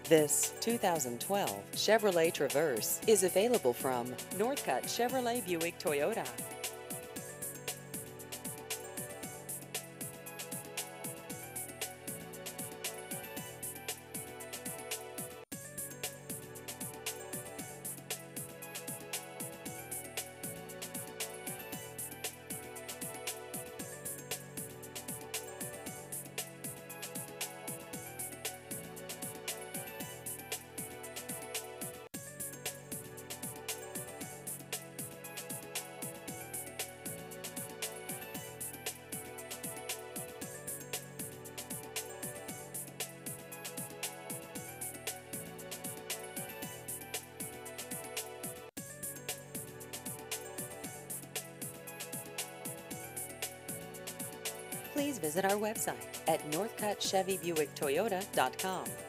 This 2012 Chevrolet Traverse is available from Northcutt Chevrolet Buick Toyota. Please visit our website at northcuttchevybuicktoyota.com.